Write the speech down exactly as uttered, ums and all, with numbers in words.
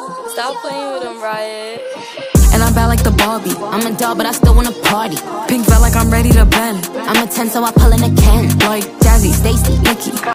Stop playing with him, Riot. And I'm bad like the Barbie. I'm a doll, but I still wanna party. Pink felt like I'm ready to bend. I'm a ten, so I pull in a Ken. Like Jazzy, Stacy, Nikki.